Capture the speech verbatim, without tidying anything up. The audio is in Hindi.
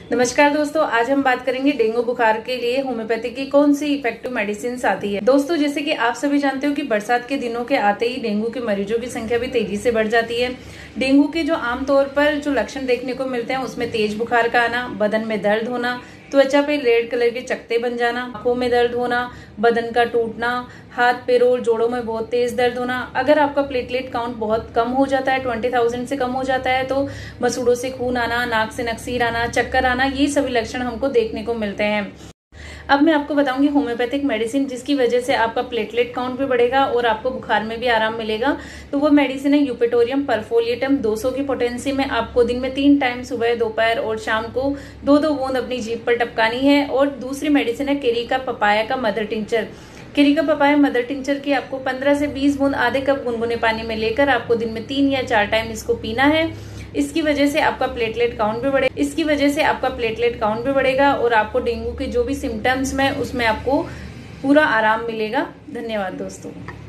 नमस्कार दोस्तों, आज हम बात करेंगे डेंगू बुखार के लिए होम्योपैथी की कौन सी इफेक्टिव मेडिसिन आती है। दोस्तों, जैसे कि आप सभी जानते हो कि बरसात के दिनों के आते ही डेंगू के मरीजों की संख्या भी तेजी से बढ़ जाती है। डेंगू के जो आमतौर पर जो लक्षण देखने को मिलते हैं उसमें तेज बुखार का आना, बदन में दर्द होना, त्वचा पे रेड कलर के चकत्ते बन जाना, आंखों में दर्द होना, बदन का टूटना, हाथ पैरों और जोड़ों में बहुत तेज दर्द होना। अगर आपका प्लेटलेट काउंट बहुत कम हो जाता है, ट्वेंटी थाउजेंड से कम हो जाता है, तो मसूड़ों से खून आना, नाक से नक्सीर आना, चक्कर आना, ये सभी लक्षण हमको देखने को मिलते हैं। अब मैं आपको बताऊंगी होम्योपैथिक मेडिसिन जिसकी वजह से आपका प्लेटलेट काउंट भी बढ़ेगा और आपको बुखार में भी आराम मिलेगा। तो वो मेडिसिन है यूपेटोरियम परफोलिएटम दो सौ की पोटेंसी में। आपको दिन में तीन टाइम सुबह, दोपहर और शाम को दो दो बूंद अपनी जीभ पर टपकानी है। और दूसरी मेडिसिन है केरिका पपाया का mother tincture. Carica papaya mother tincture की आपको पंद्रह से बीस बूंद आधे कप गुनगुने पानी में लेकर आपको दिन में तीन या चार टाइम इसको पीना है। इसकी वजह से आपका प्लेटलेट काउंट भी बढ़ेगा इसकी वजह से आपका प्लेटलेट काउंट भी बढ़ेगा और आपको डेंगू के जो भी सिम्टम्स में उसमें आपको पूरा आराम मिलेगा। धन्यवाद दोस्तों।